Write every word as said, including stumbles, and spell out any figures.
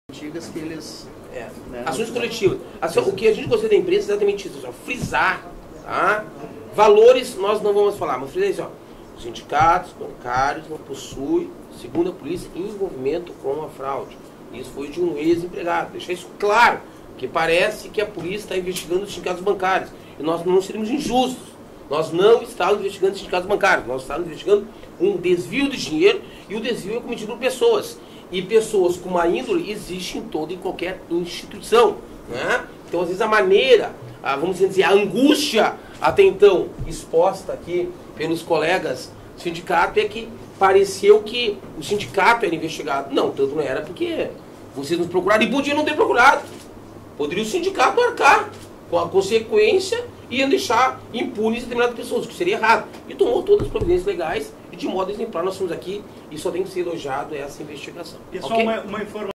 antigas que eles... É. Né, Ações coletivas. Assim, o que a gente gostaria da empresa é exatamente isso, ó, frisar, tá? Valores nós não vamos falar, mas frisar isso, ó. Os sindicatos bancários não possuem, segundo a polícia, envolvimento com a fraude. Isso foi de um ex-empregado. Deixar isso claro, porque parece que a polícia está investigando os sindicatos bancários. E nós não seríamos injustos. Nós não estávamos investigando os sindicatos bancários, nós estávamos investigando um desvio de dinheiro, e o desvio é cometido por pessoas. E pessoas com má índole existem em toda e qualquer instituição. Né? Então, às vezes, a maneira, a, vamos dizer, a angústia até então exposta aqui pelos colegas do sindicato é que pareceu que o sindicato era investigado. Não, tanto não era porque vocês nos procuraram e podiam não ter procurado. Poderia o sindicato arcar com a consequência e ia deixar impunes determinadas pessoas, o que seria errado. E tomou todas as providências legais e de modo exemplar nós estamos aqui e só tem que ser elogiado essa investigação. Pessoal, okay? uma, uma informação.